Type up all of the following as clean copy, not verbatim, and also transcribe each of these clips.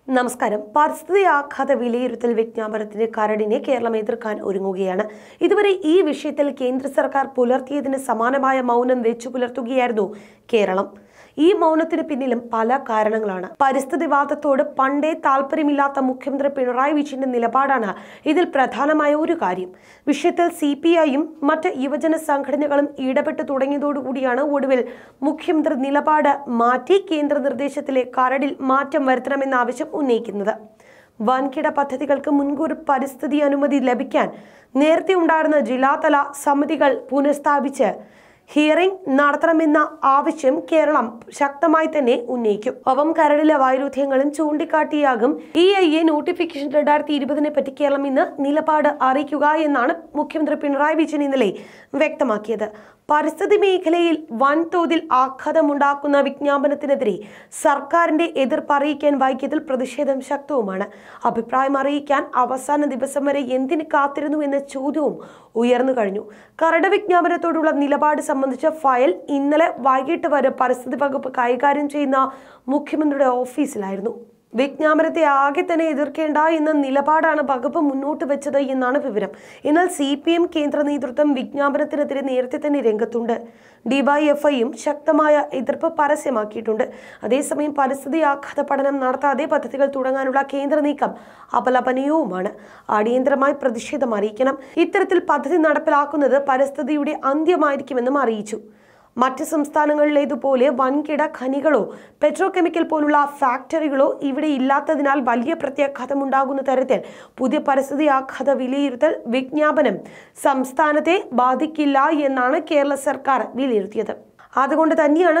നമസ്കാരം. പരിസ്ഥിതി ആഘാത വിലയിരുത്തൽ വിജ്ഞാപനത്തിന്റെ കരടിനെ കേരളം എതിർക്കാൻ ഒരുങ്ങുകയാണ്. ഇതുവരെ ഈ വിഷയത്തിൽ കേന്ദ്ര സർക്കാർ പുലർത്തിയതിന് സമാനമായ മൗനം വെച്ചു പുലർത്തുകയായിരുന്നു കേരളം. ഈ മൗനത്തിന് പിന്നിലും പല കാരണങ്ങളാണ്. പരിസ്ഥിതിവാദത്തോട് പണ്ടേ താല്പര്യമില്ലാത്ത മുഖ്യമന്ത്രി പിണറായി വിജയന്റെ നിലപാടാണ് ഇതിൽ പ്രധാനമായ ഒരു കാര്യം. വിഷയത്തിൽ CPIയും മറ്റ് യുവജന സംഘടനകളും ഇടപെട്ട് തുടങ്ങിയതോടുകൂടിയാണ് ഒടുവിൽ മുഖ്യമന്ത്രി നിലപാട് മാറ്റി കേന്ദ്ര നിർദ്ദേശത്തിലെ കരടിൽ മാറ്റം വരുത്തണമെന്ന ആവശ്യം ഉന്നയിക്കുന്നത്. വൻകിട പദ്ധതികൾക്ക് മുൻകൂർ പരിസ്ഥിതി അനുമതി ലഭിക്കാൻ നേരത്തെ ഉണ്ടായിരുന്ന ജില്ലാതല സമിതികൾ പുനഃസ്ഥാപിച്ച് ഹിയറിംഗ് നടത്തണമെന്ന ആവശ്യം കേരളം ശക്തമായി തന്നെ ഉന്നയിക്കും. ഒപ്പം കരടിലെ വൈരുദ്ധ്യങ്ങളും ചൂണ്ടിക്കാട്ടിയാകും EIA നോട്ടിഫിക്കേഷൻ 2020 പറ്റി കേരളം ഇന്ന് നിലപാട് അറിയിക്കുക എന്നാണ് മുഖ്യമന്ത്രി പിണറായി വിജയൻ ഇന്നലെ വ്യക്തമാക്കിയത്. പരിസ്ഥിതി മേഖലയിൽ വൻതോതിൽ ആഘാതമുണ്ടാക്കുന്ന വിജ്ഞാപനത്തിനെതിരെ സർക്കാരിന്റെ എതിർപ്പ് അറിയിക്കാൻ വൈകിയതിൽ പ്രതിഷേധം ശക്തവുമാണ്. അഭിപ്രായം അറിയിക്കാൻ അവസാന ദിവസം വരെ എന്തിന് കാത്തിരുന്നു എന്ന ചോദ്യവും ഉയർന്നു കഴിഞ്ഞു. കരട് വിജ്ഞാപനത്തോടുള്ള നിലപാട് സംബന്ധിച്ച ഫയൽ ഇന്നലെ വൈകിട്ട് വരെ പരിസ്ഥിതി വകുപ്പ് കൈകാര്യം ചെയ്യുന്ന മുഖ്യമന്ത്രിയുടെ ഓഫീസിലായിരുന്നു. വിജ്ഞാപനത്തെ ആകെ തന്നെ എതിർക്കേണ്ട എന്ന നിലപാടാണ് വകുപ്പ് മുന്നോട്ട് വെച്ചത് എന്നാണ് വിവരം. എന്നാൽ CPM കേന്ദ്ര നേതൃത്വം വിജ്ഞാപനത്തിനെതിരെ നേരത്തെ തന്നെ രംഗത്തുണ്ട്. DYFIയും ശക്തമായ എതിർപ്പ് പരസ്യമാക്കിയിട്ടുണ്ട്. അതേസമയം പരിസ്ഥിതി ആഘാത പഠനം നടത്താതെ പദ്ധതികൾ തുടങ്ങാനുള്ള കേന്ദ്ര നീക്കം അപലപനീയവുമാണ്. അടിയന്തരമായി പ്രതിഷേധം അറിയിക്കണം. ഇത്തരത്തിൽ പദ്ധതി നടപ്പിലാക്കുന്നത് പരിസ്ഥിതിയുടെ അന്ത്യമായിരിക്കുമെന്നും അറിയിച്ചു. മറ്റ് സംസ്ഥാനങ്ങളിലേതുപോലെ വൻകിട ഖനികളോ പെട്രോ കെമിക്കൽ പോലുള്ള ഫാക്ടറികളോ ഇവിടെ ഇല്ലാത്തതിനാൽ വലിയ പ്രത്യാഘാതം ഉണ്ടാകുന്ന തരത്തിൽ പുതിയ പരിസ്ഥിതി ആഘാത വിലയിരുത്തൽ വിജ്ഞാപനം സംസ്ഥാനത്തെ ബാധിക്കില്ല എന്നാണ് കേരള സർക്കാർ വിലയിരുത്തിയത്. അതുകൊണ്ട്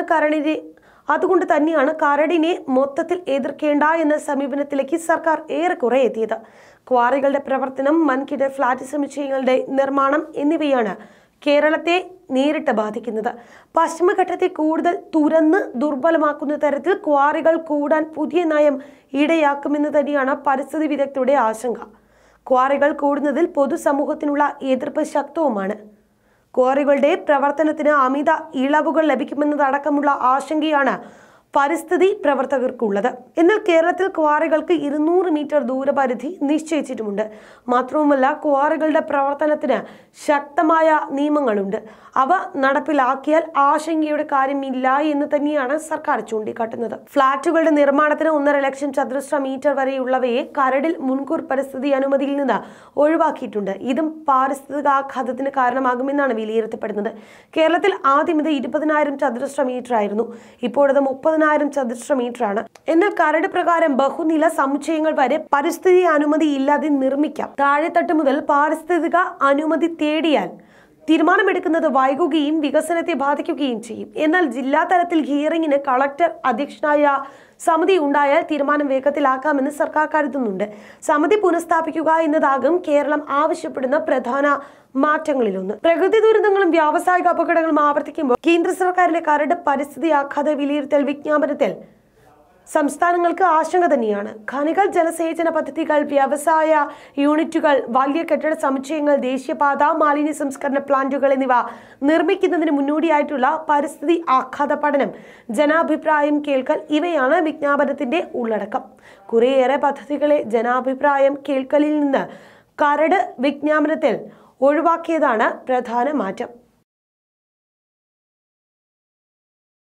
തന്നെയാണ് കരടിനെ മൊത്തത്തിൽ എതിർക്കേണ്ട എന്ന സമീപനത്തിലേക്ക് സർക്കാർ ഏറെക്കുറെ എത്തിയത്. ക്വാറികളുടെ പ്രവർത്തനം, വൻകിട ഫ്ളാറ്റ് സമുച്ചയങ്ങളുടെ നിർമ്മാണം എന്നിവയാണ് കേരളത്തെ നേരിട്ട് ബാധിക്കുന്നത്. പശ്ചിമഘട്ടത്തെ കൂടുതൽ തുറന്ന് ദുർബലമാക്കുന്ന തരത്തിൽ ക്വാറികൾ കൂടാൻ പുതിയ നയം ഇടയാക്കുമെന്ന് തന്നെയാണ് പരിസ്ഥിതി വിദഗ്ധരുടെ ആശങ്ക. ക്വാറികൾ കൂടുന്നതിൽ പൊതുസമൂഹത്തിനുള്ള എതിർപ്പ് ശക്തവുമാണ്. ക്വാറികളുടെ പ്രവർത്തനത്തിന് അമിത ഇളവുകൾ ലഭിക്കുമെന്നതടക്കമുള്ള ആശങ്കയാണ് പരിസ്ഥിതി പ്രവർത്തകർക്കുള്ളത്. എന്നാൽ കേരളത്തിൽ ക്വാറികൾക്ക് 200 മീറ്റർ ദൂരപരിധി നിശ്ചയിച്ചിട്ടുമുണ്ട്. മാത്രവുമല്ല, ക്വാറികളുടെ പ്രവർത്തനത്തിന് ശക്തമായ നിയമങ്ങളുണ്ട്. അവ നടപ്പിലാക്കിയാൽ ആശങ്കയുടെ കാര്യമില്ല എന്ന് തന്നെയാണ് സർക്കാർ ചൂണ്ടിക്കാട്ടുന്നത്. ഫ്ളാറ്റുകളുടെ നിർമ്മാണത്തിന് 1.5 ലക്ഷം ചതുരശ്ര മീറ്റർ വരെയുള്ളവയെ കരടിൽ മുൻകൂർ പരിസ്ഥിതി അനുമതിയിൽ നിന്ന് ഒഴിവാക്കിയിട്ടുണ്ട്. ഇതും പാരിസ്ഥിതികാഘാതത്തിന് കാരണമാകുമെന്നാണ് വിലയിരുത്തപ്പെടുന്നത്. കേരളത്തിൽ ആദ്യം ഇത് 20,000 ചതുരശ്ര മീറ്റർ ആയിരുന്നു. ഇപ്പോഴത് 30,000 ചതുരശ്ര മീറ്റർ ആണ്. എന്നാൽ കരട് പ്രകാരം ബഹുനില സമുച്ചയങ്ങൾ വരെ പരിസ്ഥിതി അനുമതി ഇല്ലാതെ നിർമ്മിക്കാം. താഴെത്തട്ട് മുതൽ പാരിസ്ഥിതിക അനുമതി തേടിയാൽ തീരുമാനമെടുക്കുന്നത് വൈകുകയും വികസനത്തെ ബാധിക്കുകയും ചെയ്യും. എന്നാൽ ജില്ലാ തലത്തിൽ ഹിയറിംഗിന് കളക്ടർ അധ്യക്ഷനായ സമിതി ഉണ്ടായാൽ തീരുമാനം വേഗത്തിലാക്കാമെന്ന് സർക്കാർ കരുതുന്നുണ്ട്. സമിതി പുനഃസ്ഥാപിക്കുക എന്നതാകും കേരളം ആവശ്യപ്പെടുന്ന പ്രധാന മാറ്റങ്ങളിലൊന്ന്. പ്രകൃതി ദുരന്തങ്ങളും വ്യാവസായിക അപകടങ്ങളും ആവർത്തിക്കുമ്പോൾ കേന്ദ്ര സർക്കാരിലെ കരട് പരിസ്ഥിതി ആഘാത വിലയിരുത്തൽ വിജ്ഞാപനത്തിൽ സംസ്ഥാനങ്ങൾക്ക് ആശങ്ക തന്നെയാണ്. ഖനികൾ, ജലസേചന പദ്ധതികൾ, വ്യവസായ യൂണിറ്റുകൾ, വലിയ കെട്ടിട സമുച്ചയങ്ങൾ, ദേശീയപാത, മാലിന്യ സംസ്കരണ പ്ലാന്റുകൾ എന്നിവ നിർമ്മിക്കുന്നതിന് മുന്നോടിയായിട്ടുള്ള പരിസ്ഥിതി ആഘാത പഠനം, ജനാഭിപ്രായം കേൾക്കൽ ഇവയാണ് വിജ്ഞാപനത്തിന്റെ ഉള്ളടക്കം. കുറേയേറെ പദ്ധതികളെ ജനാഭിപ്രായം കേൾക്കലിൽ നിന്ന് കരട് വിജ്ഞാപനത്തിൽ ഒഴിവാക്കിയതാണ് പ്രധാന മാറ്റം.